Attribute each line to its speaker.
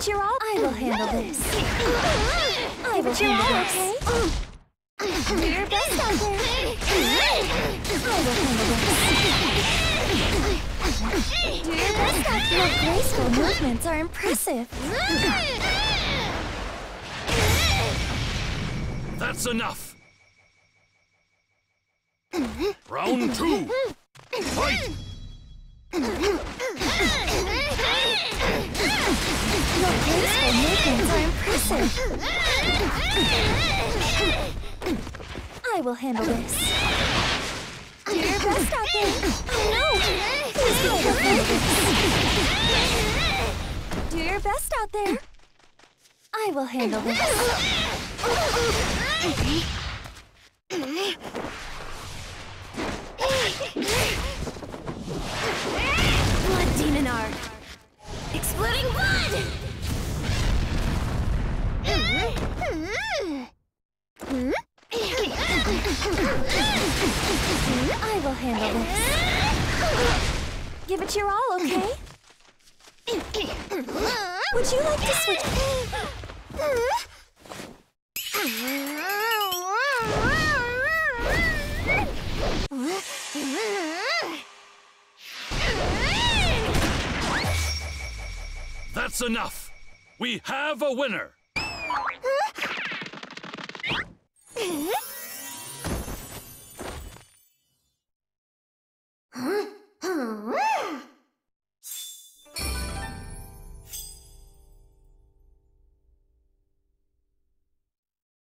Speaker 1: it your all. I will handle this. I will handle this. Okay? Do your best out there. I will handle this. Do your best out there. Your graceful movements are impressive.
Speaker 2: That's enough! Round 2! Fight!
Speaker 1: Your graceful movements are impressive. I will handle this. Do your best out there. Oh no! Please be careful. Do your best out there. I will handle this. Blood demon art. Exploding blood! I will handle this. Give it your all, okay? Would you like to switch?
Speaker 2: That's enough! We have a winner!
Speaker 1: Huh?